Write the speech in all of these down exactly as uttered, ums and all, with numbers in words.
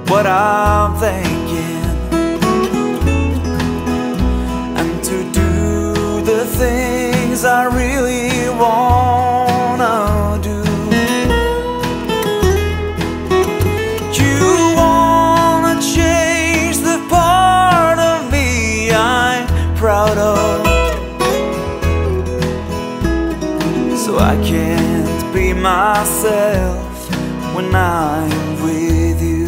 what I'm thinking, and to do the things I really wanna do. You wanna change the part of me I'm proud of, so I can't be myself when I'm with you.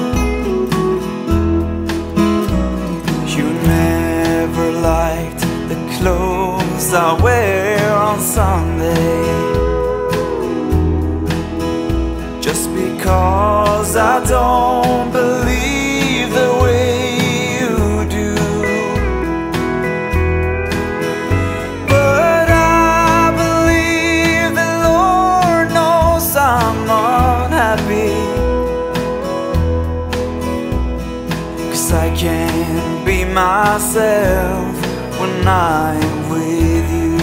You never liked the clothes I wear on Sunday, just because I don't believe the way you do. But I believe the Lord knows I'm unhappy, 'cause I can't be myself when I'm with you.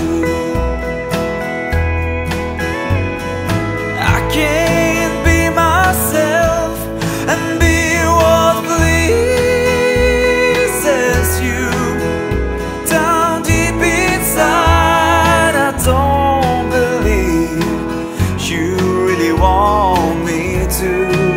I can't be myself and be what pleases you. Down deep inside, I don't believe you really want me to.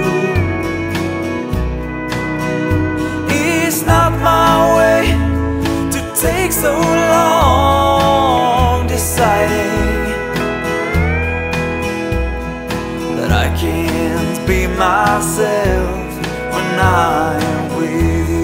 It's not my way to take so long deciding that I can't be myself when I'm with you.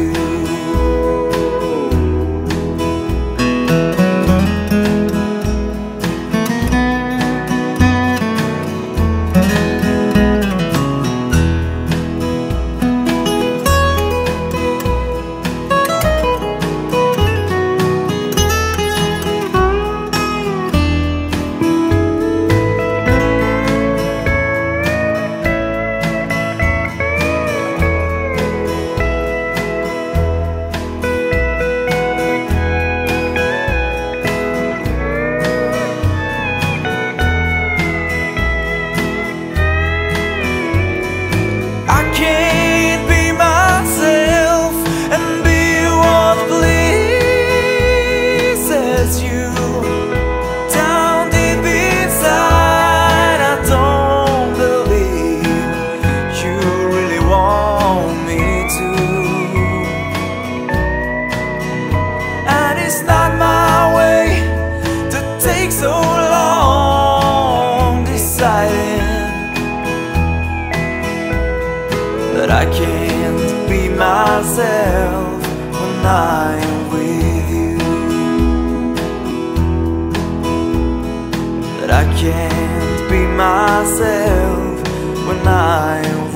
That I can't be myself when I'm with you. That I can't be myself when I'm with you.